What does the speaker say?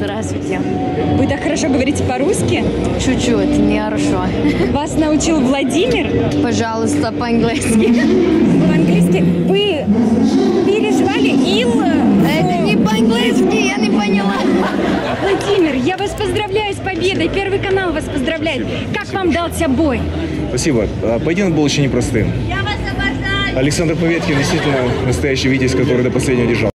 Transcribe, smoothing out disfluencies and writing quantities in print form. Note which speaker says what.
Speaker 1: Здравствуйте.
Speaker 2: Вы так хорошо говорите по-русски?
Speaker 1: Чуть-чуть, нехорошо.
Speaker 2: Вас научил Владимир?
Speaker 1: Пожалуйста, по-английски.
Speaker 2: По-английски. Вы переживали ил?
Speaker 1: Это не по-английски, я не поняла.
Speaker 2: Владимир, я вас поздравляю с победой. Первый канал вас поздравляет. Как вам дался бой?
Speaker 3: Спасибо. Поединок был очень непростым.
Speaker 1: Я вас обожаю.
Speaker 3: Александр Поветкин действительно настоящий витязь, который до последнего держал.